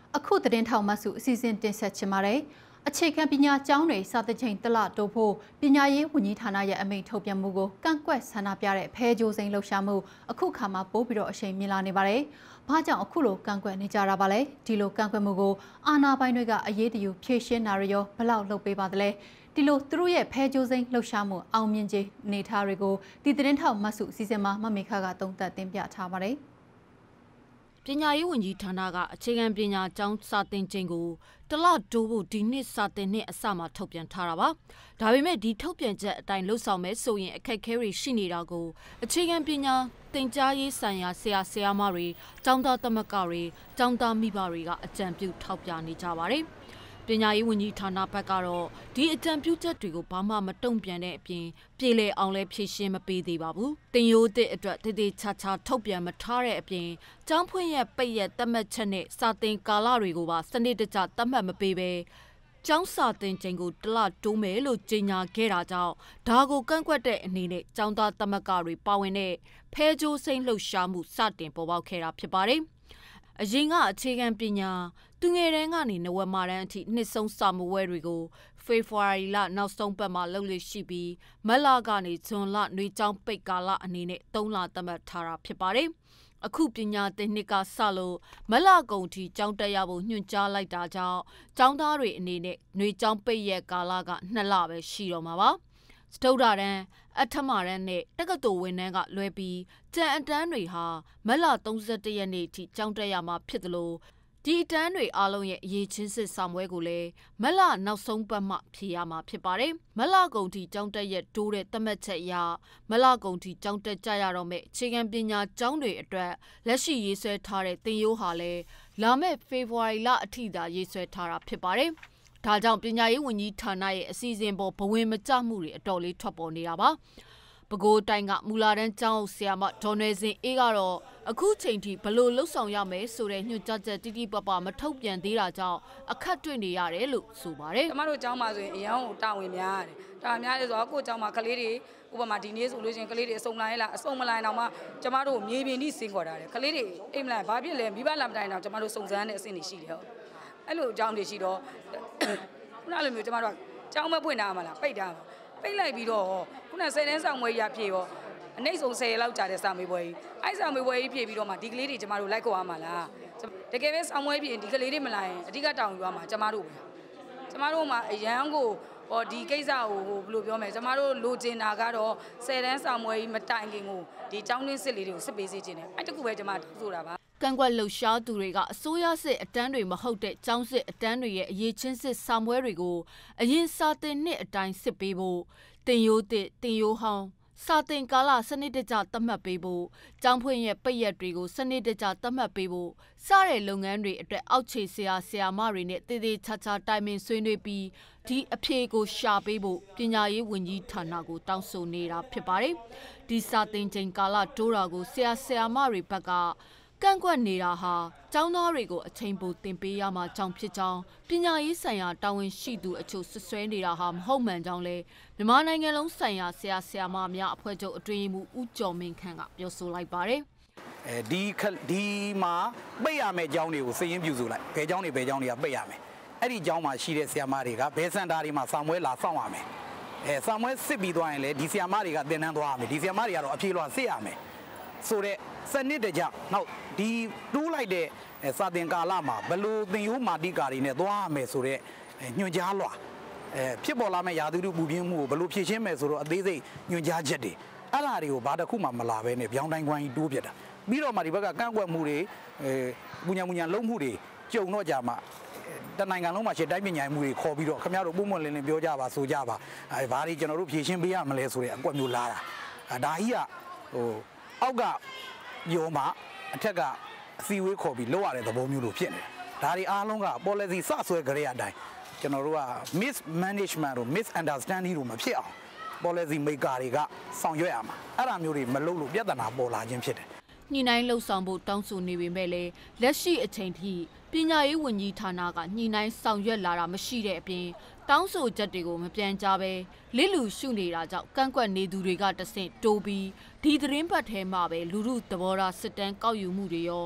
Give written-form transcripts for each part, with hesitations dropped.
အခုသတင်းထောက်မှစုအစီအစဉ်တင်ဆက်ချင်ပါတယ်။အခြေခံပညာကျောင်းတွေစာသင်ချိန်တလတိုးဖို့ပညာရေးဝန်ကြီးဌာနရဲ့အမိန့်ထုတ်ပြန်မှုကိုကန့်ကွက်ဆန္ဒပြတဲ့ဖဲကြိုးစိမ်းလှုပ်ရှားမှုအခုခါမှာပိုးပြီးတော့အရှိန်မြင့်လာနေပါတယ်။ဘာကြောင့်အခုလိုကန့်ကွက်နေကြတာပါလဲ။ဒီလိုကန့်ကွက်မှုကိုအာဏာပိုင်တွေကအရေးတယူဖြေရှင်းတာရောဘလောက်လုပ်ပေးပါသလဲ။ဒီလိုသူတို့ရဲ့ဖဲကြိုးစိမ်းလှုပ်ရှားမှုအောင်မြင်ခြင်းနေထားတွေကိုဒီသတင်းထောက်မှစုအစီအစဉ်မှာမမေခကသုံးသပ်တင်ပြထားပါတယ်။ပညာရေးဝန်ကြီးဌာနကအခြေခံပညာကျောင်းစာသင်ချိန်ကိုတလတိုးဖို့ဒီနှစ်စာသင်နှစ်အစမှာထုတ်ပြန်ထားတာပါ။ဒါပေမဲ့ဒီထုတ်ပြန်ချက်အတိုင်းလှုပ်ဆောင်မဲ့ဆိုရင်အခက်အခဲတွေရှိနေတာကိုအခြေခံပညာသင်ကြားရေးဆိုင်ရာဆရာမတွေကျောင်းသားသမဂ္ဂတွေကျောင်းသားမိဘတွေကအကြံပြုထောက်ပြနေကြပါတယ်။ပညာရေးဝန်ကြီးဌာနဘက်ကတော့ဒီအကြံပြုချက်တွေကိုဘာမှမတုံ့ပြန်တဲ့အပြင်ပြည်လည်အောင်လဲဖြည့်ရှင်းမပေးသေးပါဘူး။တင်ရိုးတဲ့အတွက်တည်ချာချာထုတ်ပြန်မထားတဲ့အပြင်ကျောင်းဖွင့်ရက်ပိတ်ရက်သတ်မှတ်ချက်နဲ့စာသင်ကာလတွေကိုပါစနစ်တကျသတ်မှတ်မပေးဘဲကျောင်းစာသင်ချိန်ကိုတလတိုးမယ်လို့ကြေညာခဲ့တာကြောင့်ဒါကိုကန့်ကွက်တဲ့အနေနဲ့ကျောင်းသားသမဂ္ဂတွေပါဝင်တဲ့ဖဲကြိုးစိမ်းလှုပ်ရှားမှုစတင်ပေါ်ပေါက်ခဲ့တာဖြစ်ပါတယ်။အရင်ကအခြေခံပညာသူငယ်တန်းကနေနဝမာတန်းအထိနှစ်ဆုံးစာမွေးတွေကိုဖေဖော်ဝါရီလနောက်ဆုံးပတ်မှာလုပ်လို့ရှိပြီးမတ်လကနေဇွန်လနှွေးကျောင်းပိတ်ကာလအနေနဲ့3လသတ်မှတ်ထားတာဖြစ်ပါတယ်။အခုပညာသင်နှစ်ကစလို့မလကုံထိကျောင်းတက်ရဖို့ညွှန်ကြားလိုက်တာကြောင့်ကျောင်းသားတွေအနေနဲ့နှွေးကျောင်းပိတ်ရက်ကာလက2လပဲရှိတော့မှာပါ။စတုဒ္ဓတန်းအထမတန်းနဲ့တက္ကသိုလ်ဝန်ထမ်းကလွဲပြီးကျန်အတန်းတွေဟာမတ်လ31ရက်နေ့ထိကျောင်းတက်ရမှာဖြစ်တယ်လို့ဒီအတန်းတွေအားလုံးရဲ့အရေးချင်းစစ်စာမွဲကိုလည်းမလနောက်ဆုံးပတ်မှဖြေရမှာဖြစ်ပါတယ်။မလကုံထိကျောင်းတက်ရက်တိုးတဲ့သတ်မှတ်ချက်အရမလကုံထိကျောင်းတက်ကြရတော့မဲ့အခြေခံပညာကျောင်းတွေအတွက်လက်ရှိရေးဆွဲထားတဲ့သင်ရိုးဟာလည်းလာမယ့်ဖေဖော်ဝါရီလအထိသာရေးဆွဲထားတာဖြစ်ပါတယ်။ဒါကြောင့်ပညာရေးဝန်ကြီးဌာနရဲ့အစီအစဉ်ပေါ်ဘဝင်မကျမှုတွေအတော်လေးထွက်ပေါ်နေတာပါ။ပဲခူးတိုင်းကမူလာတန်းကျောင်းဆရာမဒေါ်နယ်စင်အေးကတော့အခုချိန်ထိဘလို့လှုပ်ဆောင်ရမယ်ဆိုတဲ့ညွှန်ကြားချက်တိတိပပမထုတ်ပြန်သေးတာကြောင့်အခက်တွေ့နေရတယ်လို့ဆိုပါတယ်။ကျမတို့ကျောင်းမှာဆိုရင်အရန်ကိုတာဝန်များတယ်။တာဝန်များတယ်ဆိုတော့ကိုယ့်ကျောင်းမှာကလေးတွေဥပမာဒီနေ့ဆိုလို့ရှိရင်ကလေးတွေအစုံလိုက်လားအစုံမလိုက်တော့မှကျမတို့မြေပြင်ထိစင်ခေါ်တာတယ်။ကလေးတွေအိမ်မလိုက်ဘာဖြစ်လဲမိဘလာမတိုင်တော့ကျမတို့စုံစမ်းတဲ့အဆင့်တွေရှိတယ်ဟုတ်။အဲ့လိုအကြောင်းတွေရှိတော့ခုနလိုမျိုးကျမတို့ကျောင်းမပွင့်တာမလားပိတ်တာပိတ်လိုက်ပြီးတော့ခုန10တန်းဆောင်ဝဲရဖြည့်ရောအနှိမ့်ဆုံး10လောက်ကြာတဲ့စာမေးပွဲကြီးအဲ့စာမေးပွဲကြီးဖြည့်ပြီးတော့မှဒီကလေးတွေကျမတို့လိုက်ခေါ်ရမှာလားတကယ်ပဲဆောင်ဝဲဖြည့်ဒီကလေးတွေမလာရင်အဓိကတောင်းယူရမှာကျမတို့မှာအရန်ကိုဒီကိစ္စကိုဘယ်လိုပြောမလဲကျမတို့လိုချင်တာကတော့10တန်းဆောင်ဝဲကြီးမတိုင်ခင်ကိုဒီကျောင်းတွင်းစစ်လေးတွေကိုစစ်ပေးစေချင်တယ်အဲ့တကူပဲကျမတောင်းဆိုတာပါကန့်ကွက်လှုပ်ရှားသူတွေကအစိုးရစစ်အတန်းတွေမဟုတ်တဲ့ကျောင်းစစ်အတန်းတွေရဲ့အရေးချင်းစစ်စာမွဲတွေကိုအရင်စာသင်နှစ်အတိုင်းစစ်ပေးဖို့တင်ရိုးသစ်တင်ရိုးဟောင်းစာသင်ကာလစနစ်တကျသတ်မှတ်ပေးဖို့ကျောင်းဖွင့်ရဲ့ပိတ်ရက်တွေကိုစနစ်တကျသတ်မှတ်ပေးဖို့စတဲ့လုပ်ငန်းတွေအတွက်အောက်ခြေဆရာမတွေနဲ့တည်တည်ချာချာတိုင်ပင်ဆွေးနွေးပြီးဒီအဖြေကိုရှာပေးဖို့ပညာရေးဝန်ကြီးဌာနကိုတောင်းဆိုနေတာဖြစ်ပါတယ်။ဒီစာသင်ချိန်ကာလတိုးတာကိုဆရာမတွေဘက်ကကန့်ကွက်နေတာဟာကျောင်းသားတွေကိုအချိန်ပိုတင်ပေးရမှာကြောင့်ဖြစ်ကြောင်းပညာရေးဆိုင်ရာတာဝန်ရှိသူအချို့ဆွဆွဲနေတာဟာမဟုတ်မှန်ကြောင်းလဲမြန်မာနိုင်ငံလုံးဆိုင်ရာဆရာမများအဖွဲ့ချုပ်အတွင်းမှုဦးကျော်မင်းခန့်ကပြောဆိုလိုက်ပါတယ်။ဒီမှာပိတ်ရမယ့်ကျောင်းတွေကိုစည်ရင်းပြုစုလိုက်။ဘယ်ကျောင်းတွေကပိတ်ရမယ်။အဲ့ဒီကျောင်းမှာရှိတဲ့ဆရာမတွေကဘယ်စင်တာတွေမှာစာမွေးလာစောင့်ရမယ်။စာမွေးစစ်ပြီးသွားရင်လည်းဒီဆရာမတွေကသင်တန်းသွားရမယ်။ဒီဆရာမတွေကတော့အဖြေလွှာစစ်ရမယ်။ဆိုတဲ့စနစ်တကျနောက်ဒီတိုးလိုက်တဲ့စာသင်ကာလမှာဘလို့သင်ရိုးမာတိကာတွေနဲ့သွားရမယ်ဆိုတဲ့ညွှန်ကြားလွှာဖြစ်ပေါ်လာမယ့်ရာသီဥတုပူပြင်းမှုကိုဘလို့ဖြည့်ရှင်းမယ်ဆိုတော့အသေးစိတ်ညွှန်ကြားချက်တွေအဲ့ဒါတွေကိုဘာတစ်ခုမှမလာဘဲနဲ့ပြောင်းတိုင်းကွမ်းကြီးတိုးပြတာပြီးတော့မှဒီဘက်ကကန့်ကွက်မှုတွေပူညာလုံးမှုတွေကြုံတော့ကြမှာတနိုင်ငံလုံးမှာရှေ့တိုင်းပညာမှုတွေခေါ်ပြီးတော့ခင်ဗျားတို့ပုံမှန်လင်းလင်းပြောကြပါဆိုကြပါဘာတွေကျွန်တော်တို့ဖြည့်ရှင်းပေးရမလဲဆိုတဲ့အကွက်မျိုးလာတာဒါကြီးကအောက်ကယောမှာအထက်ကအစည်းအဝေးခေါ်ပြီးလောက်ရတဲ့သဘောမျိုးလိုဖြစ်နေတယ်။ဒါတွေအားလုံးက policy စဆွဲကြတဲ့အတိုင်းကျွန်တော်တို့က mismanagement တို့ misunderstanding တို့မဖြစ်အောင် policy maker တွေကဆောင်ရွက်ရမှာ။အဲ့ဒါမျိုးတွေမလုပ်လို့ပြဿနာပေါ်လာခြင်းဖြစ်တယ်။ညှိနှိုင်းလှုပ်ဆောင်ဖို့တောင်းဆိုနေပေမဲ့လည်းလက်ရှိအချိန်ထိပညာရေးဝန်ကြီးဌာနကညှိနှိုင်းဆောင်ရွက်လာတာမရှိတဲ့အပြင်တောင်းဆိုချက်တွေကိုမပြန်ကြဘဲလစ်လူရှုနေတာကြောင့်ကန့်ကွက်နေသူတွေကတဆင့်တိုးပြီးဒီသတင်းပတ်ထဲမှာပဲလူမှုသဘောထားစစ်တမ်းကောက်ယူမှုတွေရော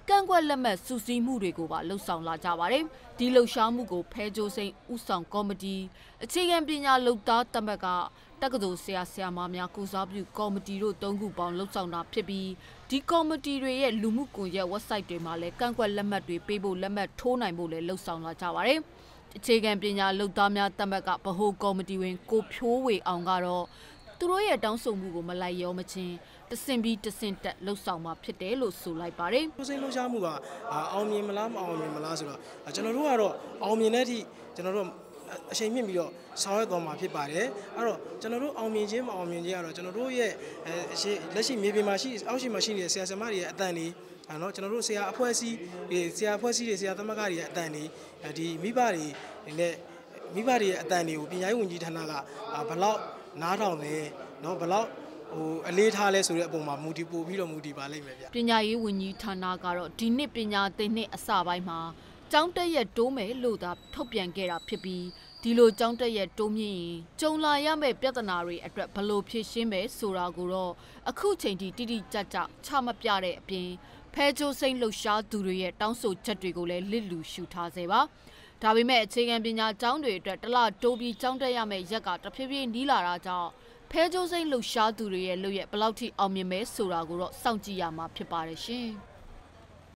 ကန့်ကွက်လက်မှတ်စုစည်းမှုတွေကိုပါလှုပ်ဆောင်လာကြပါတယ်။ဒီလှုပ်ရှားမှုကိုဖဲကြိုးစိန်ဥဆောင်ကော်မတီအခြေခံပညာလှုပ်သားတမက်ကတက္ကသိုလ်ဆရာမများကုစားပြုကော်မတီတို့၃ခုပေါင်းလှုပ်ဆောင်တာဖြစ်ပြီးဒီကော်မတီတွေရဲ့လူမှုကွန်ရက် website တွေမှာလည်းကန့်ကွက်လက်မှတ်တွေပေးဖို့လက်မှတ်ထိုးနိုင်ဖို့လည်းလှုပ်ဆောင်လာကြပါတယ်။အခြေခံပညာလှုပ်သားများတမက်ကဗဟိုကော်မတီဝင်ကိုဖြိုးဝေအောင်ကတော့သူတို့ရဲ့တောင်းဆိုမှုကိုမလိုက်ရောမချင်းတဆင်ပြီးတဆင်တက်လှုပ်ဆောင်မှာဖြစ်တယ်လို့ဆိုလိုက်ပါတယ်။စိတ်လှုပ်ရှားမှုကအောင်မြင်မလားမအောင်မြင်မလားဆိုတော့ကျွန်တော်တို့ကတော့အောင်မြင်တဲ့အထိကျွန်တော်တို့အချိန်မြင့်ပြီးတော့ဆောင်ရွက်သွားမှာဖြစ်ပါတယ်။အဲ့တော့ကျွန်တော်တို့အောင်မြင်ခြင်းမအောင်မြင်ခြင်းကတော့ကျွန်တော်တို့ရဲ့လက်ရှိမြေပြင်မှာရှိအောက်ရှိမှာရှိနေတဲ့ဆရာဆရာမတွေရဲ့အတန်တွေနော်ကျွန်တော်တို့ဆရာအဖွဲ့အစည်းတွေဆရာသမဂ္ဂတွေရဲ့အတန်တွေဒီမိဘတွေနဲ့မိဘတွေရဲ့အတန်တွေကိုပညာရေးဝန်ကြီးဌာနကဘလောက်နားထောင်လဲနော်ဘလောက်အလေးထားလဲဆိုတဲ့အပေါ်မှာမူတည်ပို့ပြီးတော့မူတည်ပါလိမ့်မယ်ဗျပညာရေးဝန်ကြီးဌာနကတော့ဒီနှစ်ပညာသင်နှစ်အစပိုင်းမှာကျောင်းတက်ရက်တိုးမယ်လို့သာထုတ်ပြန်ခဲ့တာဖြစ်ပြီးဒီလိုကျောင်းတက်ရက်တိုးမြင့်ရင်ကြုံလာရမယ့်ပြဿနာတွေအတွက်ဘယ်လိုဖြေရှင်းမယ်ဆိုတာကိုတော့အခုချိန်ထိတိတိကျကျချမပြတဲ့အပြင်ဖဲကြိုးစိမ့်လှုပ်ရှားသူတွေရဲ့တောင်းဆိုချက်တွေကိုလည်းလစ်လူရှုထားစေပါဒါပေမဲ့အခြေခံပညာကျောင်းတွေအတွက်တလတိုးပြီးကျောင်းတက်ရမယ့်ရက်ကတဖြည်းဖြည်းနီးလာတာကြောင့်ဖဲကြိုးစိမ့်လှုပ်ရှားသူတွေရဲ့လုပ်ရက်ဘယ်လောက်ထိအောင်မြင်မဲဆိုတာကိုတော့စောင့်ကြည့်ရမှာဖြစ်ပါတယ်ရှင်။